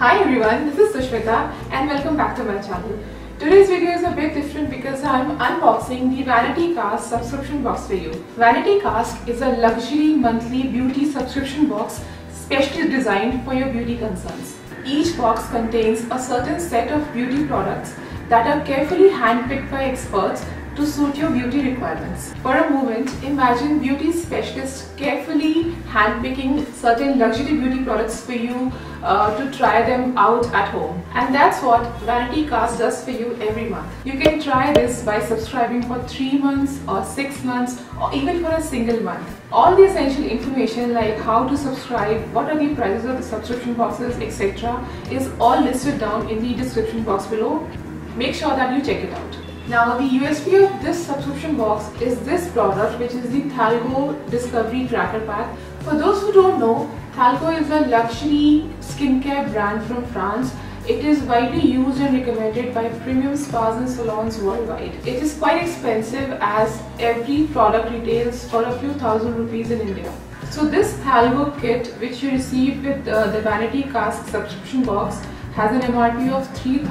Hi everyone, this is Sushmita and welcome back to my channel. Today's video is a bit different because I'm unboxing the Vanity Cask subscription box for you. Vanity Cask is a luxury monthly beauty subscription box specially designed for your beauty concerns. Each box contains a certain set of beauty products that are carefully handpicked by experts to suit your beauty requirements. For a moment, imagine beauty specialists carefully handpicking certain luxury beauty products for you to try them out at home. And that's what Vanity Cask does for you every month. You can try this by subscribing for 3 months or 6 months or even for a single month. All the essential information like how to subscribe, what are the prices of the subscription boxes, etc. is all listed down in the description box below. Make sure that you check it out. Now the USP of this subscription box is this product, which is the Thalgo Discovery Tracker Pack. For those who don't know, Thalgo is a luxury skincare brand from France. It is widely used and recommended by premium spas and salons worldwide. It is quite expensive as every product retails for a few thousand rupees in India. So this Thalgo kit, which you receive with the Vanity Cask subscription box, has an MRP of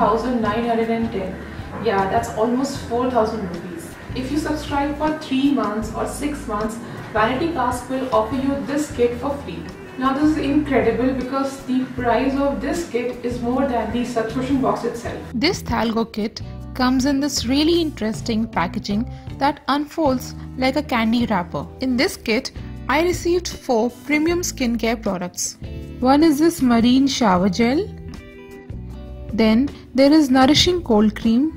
3,910. Yeah, that's almost 4,000 rupees. If you subscribe for 3 months or 6 months, Vanity Cask will offer you this kit for free. Now this is incredible because the price of this kit is more than the subscription box itself. This Thalgo kit comes in this really interesting packaging that unfolds like a candy wrapper. In this kit, I received 4 premium skincare products. One is this marine shower gel. Then there is nourishing cold cream.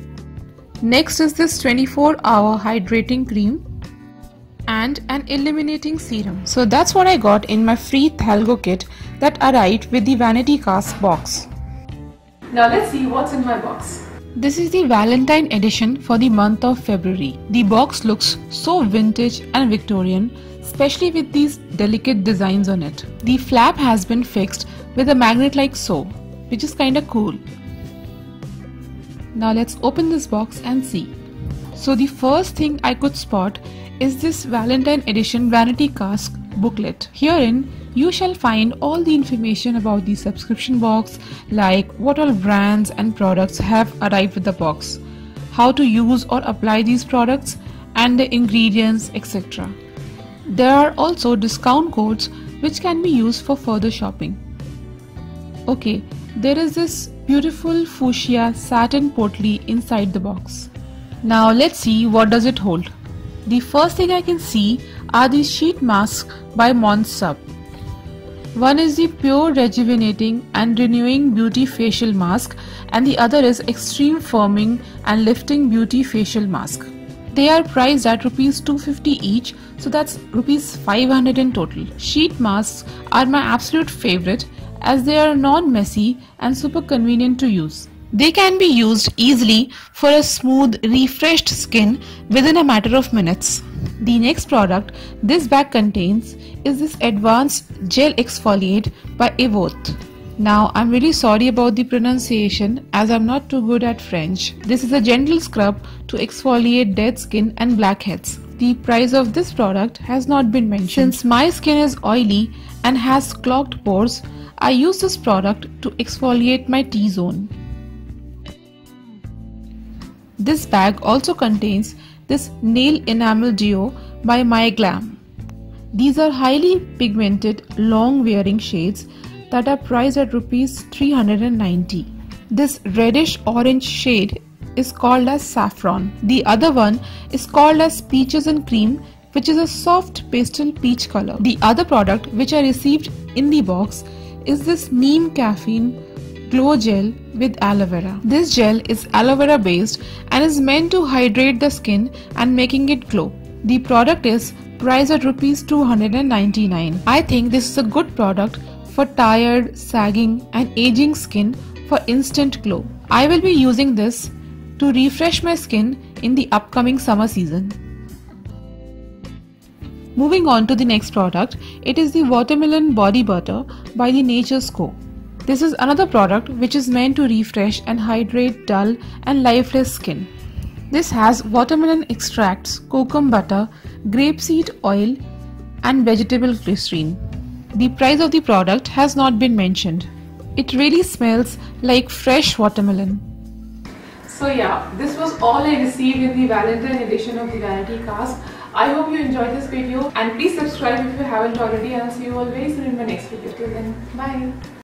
Next is this 24-hour hydrating cream and an illuminating serum. So that's what I got in my free Thalgo kit that arrived with the Vanity Cask box. Now let's see what's in my box. This is the Valentine edition for the month of February. The box looks so vintage and Victorian, especially with these delicate designs on it. The flap has been fixed with a magnet like so, which is kinda cool. Now let's open this box and see. So the first thing I could spot is this Valentine edition Vanity Cask booklet. Herein you shall find all the information about the subscription box, like what all brands and products have arrived with the box, how to use or apply these products, and the ingredients, etc. There are also discount codes which can be used for further shopping. Okay, there is this beautiful fuchsia satin potli inside the box. Now let's see what does it hold. The first thing I can see are these sheet masks by Mons Sub. One is the pure rejuvenating and renewing beauty facial mask and the other is extreme firming and lifting beauty facial mask. They are priced at Rs 250 each, so that's Rs 500 in total. Sheet masks are my absolute favorite as they are non-messy and super convenient to use. They can be used easily for a smooth, refreshed skin within a matter of minutes. The next product this bag contains is this Advanced Gel Exfoliate by Evoth. Now I'm really sorry about the pronunciation as I'm not too good at French. This is a gentle scrub to exfoliate dead skin and blackheads. The price of this product has not been mentioned. Since my skin is oily and has clogged pores, I use this product to exfoliate my T-zone. This bag also contains this nail enamel deo by MyGlam. These are highly pigmented, long wearing shades that are priced at Rs 390. This reddish orange shade is called as Saffron. The other one is called as Peaches and Cream, which is a soft pastel peach color. The other product which I received in the box is this Neem Caffeine Glow Gel with aloe vera. This gel is aloe vera based and is meant to hydrate the skin and making it glow. The product is priced at Rs 299. I think this is a good product for tired, sagging and aging skin for instant glow. I will be using this to refresh my skin in the upcoming summer season. Moving on to the next product, it is the Watermelon Body Butter by the Nature's Co. This is another product which is meant to refresh and hydrate dull and lifeless skin. This has watermelon extracts, kokum butter, grapeseed oil and vegetable glycerine. The price of the product has not been mentioned. It really smells like fresh watermelon. So yeah, this was all I received in the Valentine edition of the Vanity Cask. I hope you enjoyed this video and please subscribe if you haven't already, and I'll see you all very soon in my next video. Till then, bye.